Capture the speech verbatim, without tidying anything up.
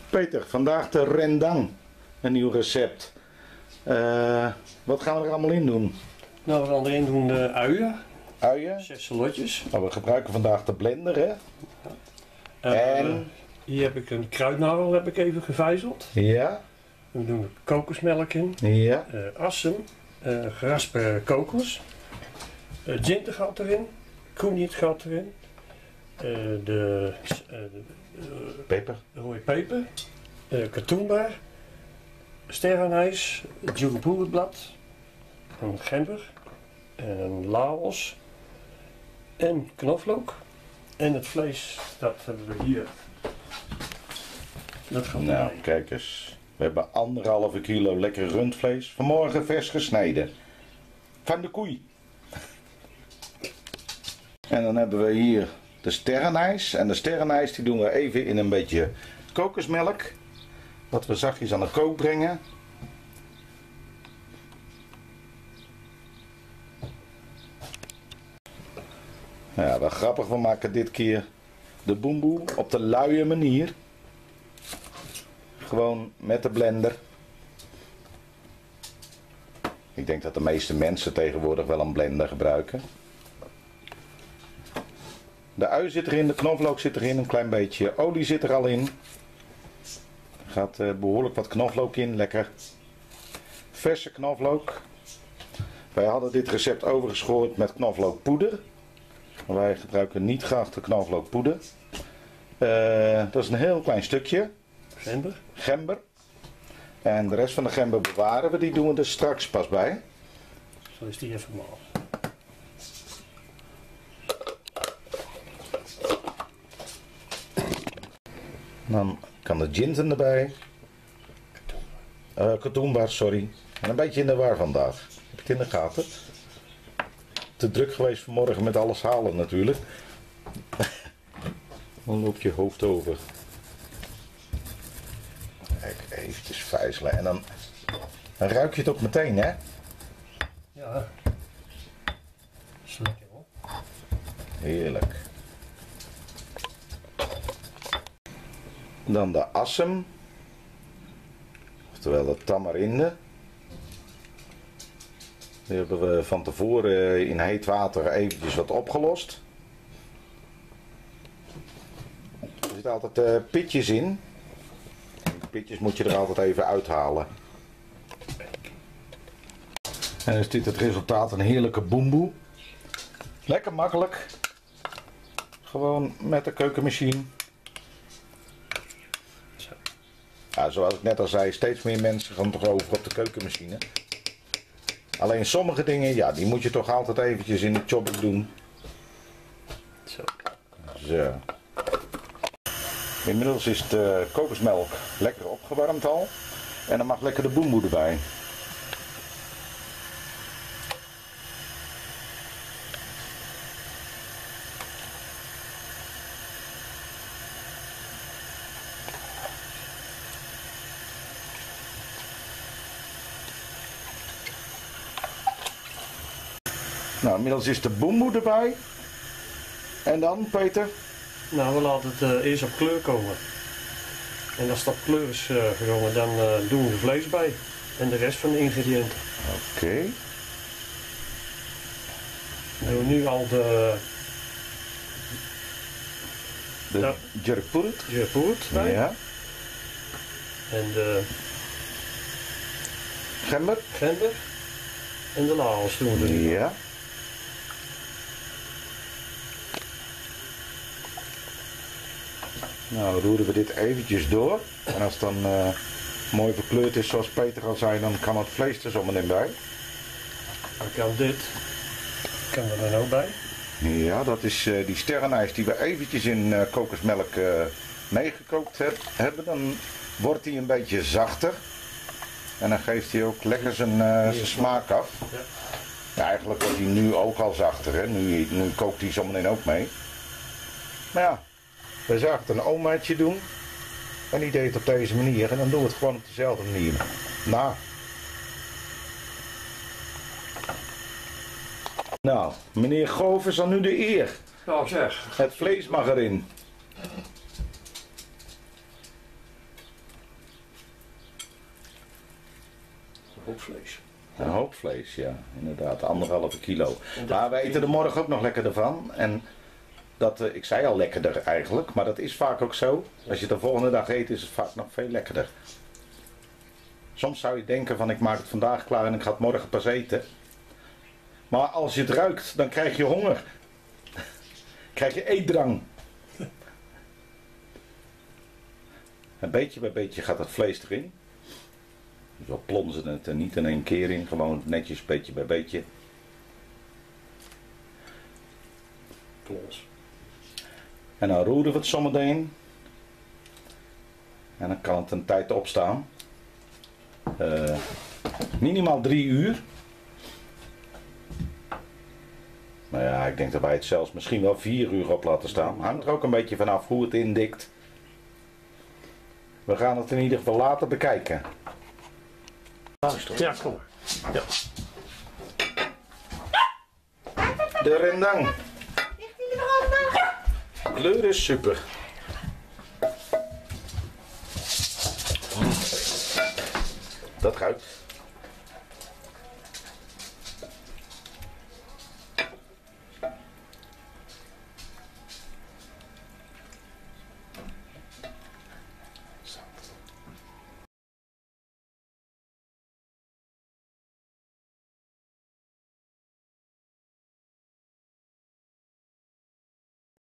Peter, vandaag de rendang, een nieuw recept. Uh, wat gaan we er allemaal in doen? Nou, we gaan erin doen de uien. Uien? Zes salotjes. Nou, we gebruiken vandaag de blender, hè? Uh, en? Hier heb ik een kruidnagel heb ik even gevijzeld. Ja. We doen er kokosmelk in. Ja. Uh, assen, uh, geraspe kokos. Uh, ginger gaat erin. Coenjiet gaat erin. Uh, de, uh, de uh, peper. rode peper. Uh, katoenbaar. Sterrenijs. Djurpoerblad. Een gember. En laos. En knoflook. En het vlees, dat hebben we hier. Dat gaat nou, erbij. Kijk eens. We hebben anderhalve kilo lekker rundvlees. Vanmorgen vers gesneden. Van de koei. En dan hebben we hier de sterrenijs. En de sterrenijs die doen we even in een beetje kokosmelk. Dat we zachtjes aan de kook brengen. Nou ja, wel grappig. We maken dit keer de boemboe op de luie manier. Gewoon met de blender. Ik denk dat de meeste mensen tegenwoordig wel een blender gebruiken. De ui zit erin, de knoflook zit erin, een klein beetje olie zit er al in. Er gaat uh, behoorlijk wat knoflook in, lekker. Verse knoflook. Wij hadden dit recept overgeschoord met knoflookpoeder. Wij gebruiken niet graag de knoflookpoeder. Uh, dat is een heel klein stukje. Gember. Gember. En de rest van de gember bewaren we, die doen we er straks pas bij. Zo is die even mal. Dan kan de ginger erbij. Uh, katoenbaar, sorry. En een beetje in de war vandaag. Heb je het in de gaten? Te druk geweest vanmorgen met alles halen natuurlijk. Dan loopt je hoofd over. Kijk, eventjes vijzelen. En dan, dan ruik je het ook meteen, hè? Ja. Is lekker hoor. Heerlijk. Dan de assem. Oftewel de tamarinde. Die hebben we van tevoren in heet water eventjes wat opgelost. Er zitten altijd uh, pitjes in. De pitjes moet je er altijd even uithalen. En dan is dit het resultaat, een heerlijke boemboe. Lekker makkelijk. Gewoon met de keukenmachine. Ja, zoals ik net al zei, steeds meer mensen gaan toch over op de keukenmachine. Alleen sommige dingen, ja, die moet je toch altijd eventjes in de chopper doen. Zo. Zo. Inmiddels is de kokosmelk lekker opgewarmd al. En dan mag lekker de boemboe erbij. Nou, inmiddels is de boemboe erbij. En dan, Peter? Nou, we laten het uh, eerst op kleur komen. En als dat op kleur is uh, gekomen, dan uh, doen we de vlees bij. En de rest van de ingrediënten. Oké. Okay. We doen nu al de... De ja. jerkpoert. Jerkpoert bij. Ja. En de... Gember. Gember. En de laos doen we er nu. Ja. Nou, roeren we dit eventjes door. En als het dan uh, mooi verkleurd is, zoals Peter al zei, dan kan het vlees er zometeen bij. Dan kan dit, kan er dan ook bij. Ja, dat is uh, die sterrenijs die we eventjes in uh, kokosmelk uh, meegekookt heb, hebben. Dan wordt hij een beetje zachter. En dan geeft hij ook lekker zijn, uh, zijn smaak af. Ja. Ja, eigenlijk wordt hij nu ook al zachter, hè. Nu, nu kookt hij zometeen ook mee. Maar ja. We zagen het een omaatje doen en die deed het op deze manier en dan doen we het gewoon op dezelfde manier. Nou. Nou, meneer Govers dan nu de eer. Nou zeg. Het vlees mag erin. vlees. Een hoop vlees, ja, inderdaad, anderhalve kilo. Maar we eten er morgen ook nog lekkerder van. En dat, uh, ik zei al lekkerder eigenlijk, maar dat is vaak ook zo. Als je het de volgende dag eet, is het vaak nog veel lekkerder. Soms zou je denken van ik maak het vandaag klaar en ik ga het morgen pas eten. Maar als je het ruikt, dan krijg je honger. Krijg je eetdrang. En beetje bij beetje gaat het vlees erin. Dus we plonzen het er niet in één keer in, gewoon netjes beetje bij beetje. Plons. En dan roeren we het zometeen. En dan kan het een tijd opstaan. Uh, minimaal drie uur. Maar ja, ik denk dat wij het zelfs misschien wel vier uur op laten staan. Hangt er ook een beetje vanaf hoe het indikt. We gaan het in ieder geval later bekijken. Ja, kom maar. Ja. De rendang. De kleur is super. Dat ruikt.